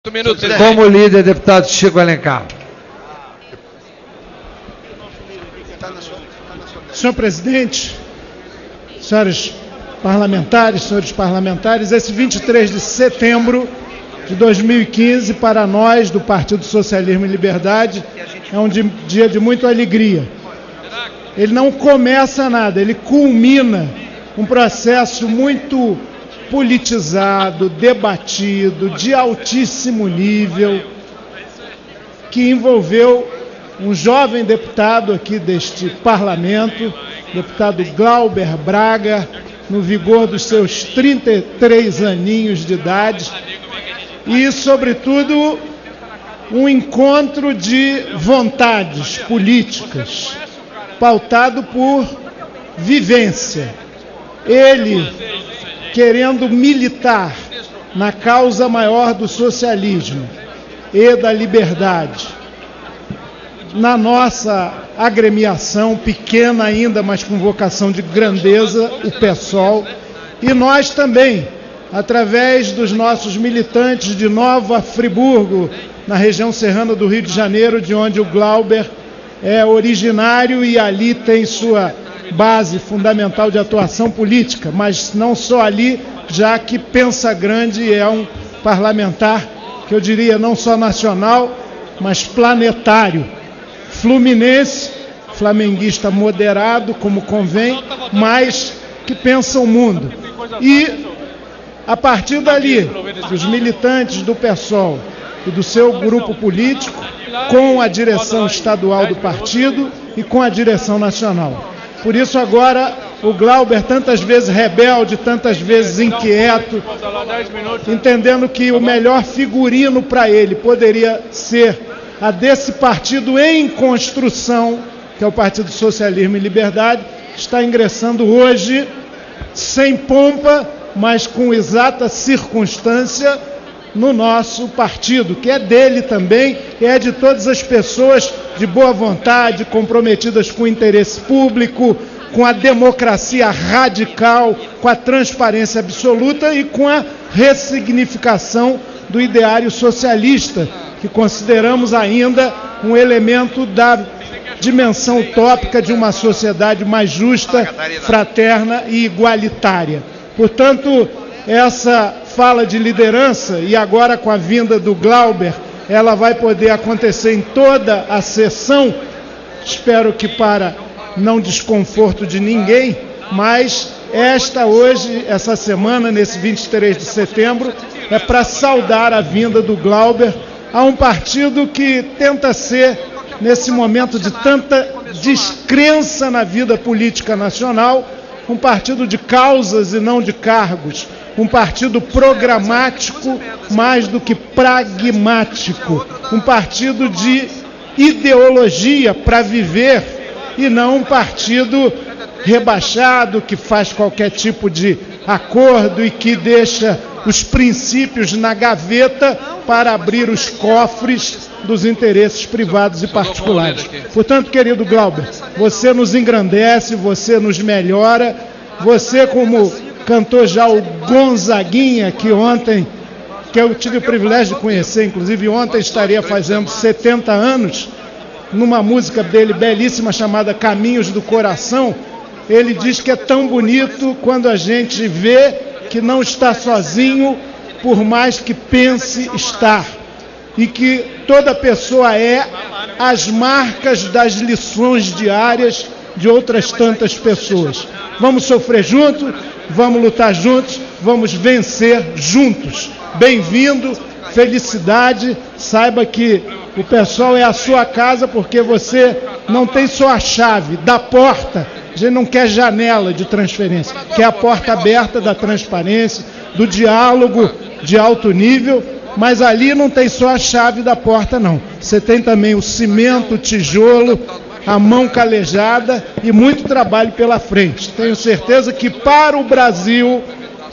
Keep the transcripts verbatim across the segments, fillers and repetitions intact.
Minutos, Como líder, deputado Chico Alencar. Senhor presidente, senhores parlamentares, senhores parlamentares, esse vinte e três de setembro de dois mil e quinze, para nós do Partido Socialismo e Liberdade, é um dia de muita alegria. Ele não começa nada, ele culmina um processo muito politizado, debatido, de altíssimo nível, que envolveu um jovem deputado aqui deste parlamento, deputado Glauber Braga, no vigor dos seus trinta e três aninhos de idade, e, sobretudo, um encontro de vontades políticas, pautado por vivência. Ele querendo militar na causa maior do socialismo e da liberdade. Na nossa agremiação, pequena ainda, mas com vocação de grandeza, o PSOL, e nós também, através dos nossos militantes de Nova Friburgo, na região serrana do Rio de Janeiro, de onde o Glauber é originário e ali tem sua base fundamental de atuação política, mas não só ali, já que pensa grande e é um parlamentar, que eu diria não só nacional, mas planetário. Fluminense, flamenguista moderado, como convém, mas que pensa o mundo. E, a partir dali, os militantes do PSOL e do seu grupo político, com a direção estadual do partido e com a direção nacional. Por isso agora o Glauber, tantas vezes rebelde, tantas vezes inquieto, entendendo que o melhor figurino para ele poderia ser a desse partido em construção, que é o Partido Socialismo e Liberdade, está ingressando hoje, sem pompa, mas com exata circunstância, no nosso partido, que é dele também, e é de todas as pessoas de boa vontade, comprometidas com o interesse público, com a democracia radical, com a transparência absoluta e com a ressignificação do ideário socialista, que consideramos ainda um elemento da dimensão utópica de uma sociedade mais justa, fraterna e igualitária. Portanto, essa fala de liderança, e agora com a vinda do Glauber, ela vai poder acontecer em toda a sessão, espero que para não desconforto de ninguém, mas esta hoje, essa semana, nesse vinte e três de setembro, é para saudar a vinda do Glauber a um partido que tenta ser, nesse momento de tanta descrença na vida política nacional, um partido de causas e não de cargos, um partido programático mais do que pragmático, um partido de ideologia para viver e não um partido rebaixado que faz qualquer tipo de acordo e que deixa os princípios na gaveta para abrir os cofres dos interesses privados e particulares. Portanto, querido Glauber, você nos engrandece, você nos melhora, você como cantou já o Gonzaguinha, que ontem, que eu tive o privilégio de conhecer, inclusive ontem estaria fazendo setenta anos, numa música dele belíssima chamada Caminhos do Coração, ele diz que é tão bonito quando a gente vê que não está sozinho, por mais que pense estar, e que toda pessoa é as marcas das lições diárias de outras tantas pessoas. Vamos sofrer juntos, vamos lutar juntos, vamos vencer juntos. Bem-vindo, felicidade, saiba que o pessoal é a sua casa porque você não tem só a chave da porta, a gente não quer janela de transferência, quer a porta aberta da transparência, do diálogo de alto nível, mas ali não tem só a chave da porta não, você tem também o cimento, o tijolo, a mão calejada e muito trabalho pela frente. Tenho certeza que para o Brasil,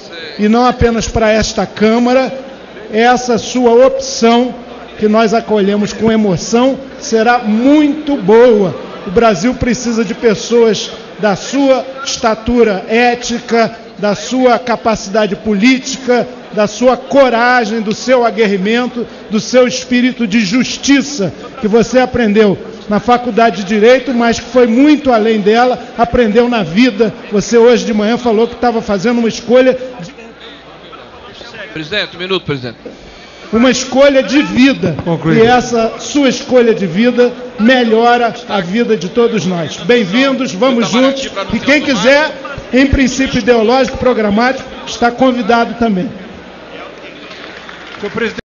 e não apenas para esta Câmara, essa sua opção, que nós acolhemos com emoção, será muito boa. O Brasil precisa de pessoas da sua estatura ética, da sua capacidade política, da sua coragem, do seu aguerrimento, do seu espírito de justiça que você aprendeu na faculdade de Direito, mas que foi muito além dela, aprendeu na vida. Você hoje de manhã falou que estava fazendo uma escolha... De... Presidente, um minuto, presidente. Uma escolha de vida. Concluído. E essa sua escolha de vida melhora a vida de todos nós. Bem-vindos, vamos juntos. E quem quiser, em princípio ideológico, programático, está convidado também. Senhor presidente.